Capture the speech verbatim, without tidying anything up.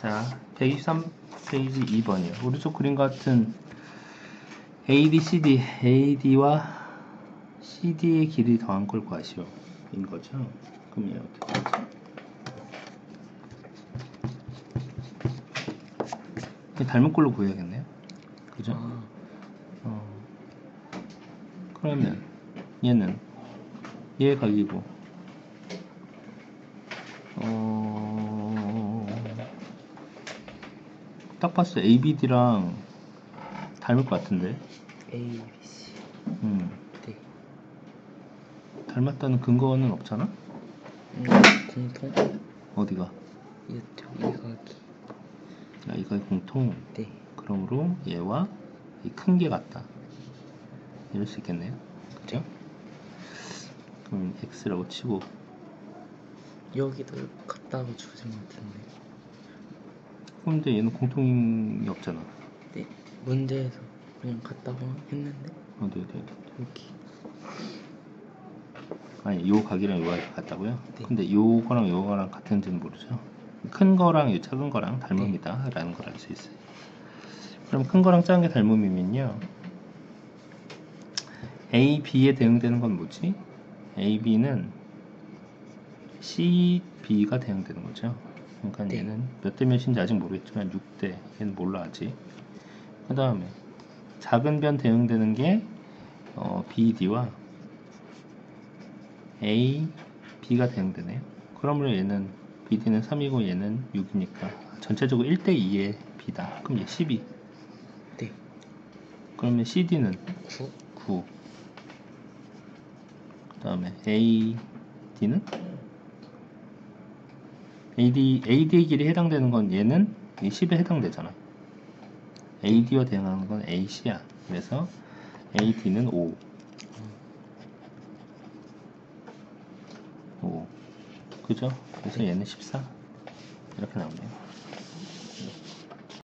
자, 백이십삼 페이지 이 번이요. 오른쪽 그림과 같은 에이 디, 씨 디, 에이 디와 씨 디의 길이 더한 걸 구하시오. 인 거죠. 그럼 얘 어떻게 하지? 닮은 꼴로 구해야겠네요. 그죠? 아, 어. 그러면 얘는 얘 각이고 어... 딱 봤을 때 에이 비 디랑 닮을 것 같은데. A, B, C. 음. 네. 닮았다는 근거는 없잖아? 음, 공통? 어디가? 이쪽 이각이. 야, 이거 공통. 네. 그러므로 얘와 이 큰 게 같다. 이럴 수 있겠네요. 그죠? 그럼 x라고 치고 여기도 같다고 주신 것 같은데. 근데 얘는 공통이 없잖아. 네. 문제에서 그냥 같다고 했는데. 어디 어디 어디. 여기. 아니 요 각이랑 요 각이 같다고요? 네. 근데 요거랑 요거랑 같은지는 모르죠. 큰 거랑 요 작은 거랑 닮음이다 라는 걸 알 수 있어요. 그럼 큰 거랑 작은 게 닮음이면요, 에이, B에 대응되는 건 뭐지? 에이, B는 씨, B가 대응되는 거죠. 그러니까 네. 얘는 몇 대 몇인지 아직 모르겠지만 육 대, 얘는 몰라 아직. 그 다음에 작은 변 대응되는 게 어, 비 디와 A, B가 대응되네요. 그러므로 얘는 비 디는 삼이고 얘는 육이니까 전체적으로 일 대 이의 B다. 그럼 얘 십이. 네. 그러면 씨 디는 구. 구. 그 다음에 에이 디는 에이 디, 에이 디의 길이 해당되는 건 얘는 이 십에 해당되잖아. 에이 디와 대응하는 건 에이 씨야. 그래서 에이 디는 오. 오. 그죠? 그래서 얘는 십사. 이렇게 나오네요.